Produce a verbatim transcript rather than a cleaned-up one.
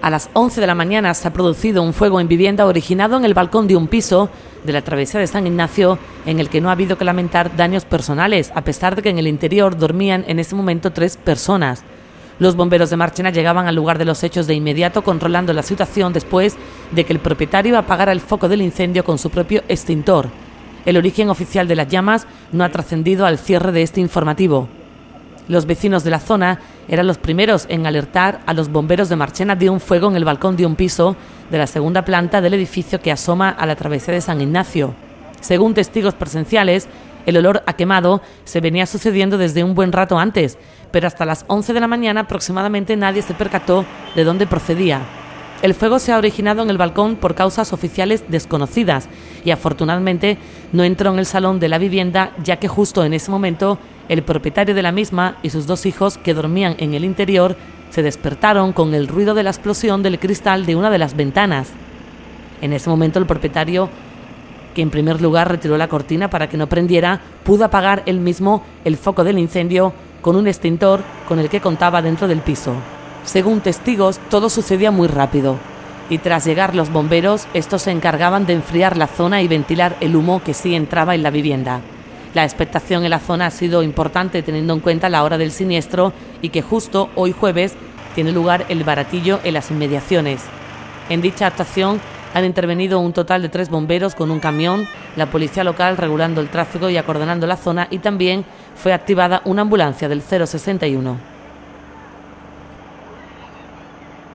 A las once de la mañana se ha producido un fuego en vivienda originado en el balcón de un piso de la travesía de San Ignacio, en el que no ha habido que lamentar daños personales, a pesar de que en el interior dormían en ese momento tres personas. Los bomberos de Marchena llegaban al lugar de los hechos de inmediato, controlando la situación después de que el propietario apagara el foco del incendio con su propio extintor. El origen oficial de las llamas no ha trascendido al cierre de este informativo. Los vecinos de la zona eran los primeros en alertar a los bomberos de Marchena de un fuego en el balcón de un piso de la segunda planta del edificio que asoma a la travesía de San Ignacio. Según testigos presenciales, el olor a quemado se venía sucediendo desde un buen rato antes, pero hasta las once de la mañana aproximadamente nadie se percató de dónde procedía. El fuego se ha originado en el balcón por causas oficiales desconocidas y afortunadamente no entró en el salón de la vivienda, ya que justo en ese momento el propietario de la misma y sus dos hijos, que dormían en el interior, se despertaron con el ruido de la explosión del cristal de una de las ventanas. En ese momento el propietario, que en primer lugar retiró la cortina para que no prendiera, pudo apagar él mismo el foco del incendio con un extintor con el que contaba dentro del piso. Según testigos, todo sucedía muy rápido y tras llegar los bomberos, estos se encargaban de enfriar la zona y ventilar el humo que sí entraba en la vivienda. La expectación en la zona ha sido importante teniendo en cuenta la hora del siniestro y que justo hoy jueves tiene lugar el baratillo en las inmediaciones. En dicha actuación han intervenido un total de tres bomberos con un camión, la policía local regulando el tráfico y acordonando la zona, y también fue activada una ambulancia del cero sesenta y uno.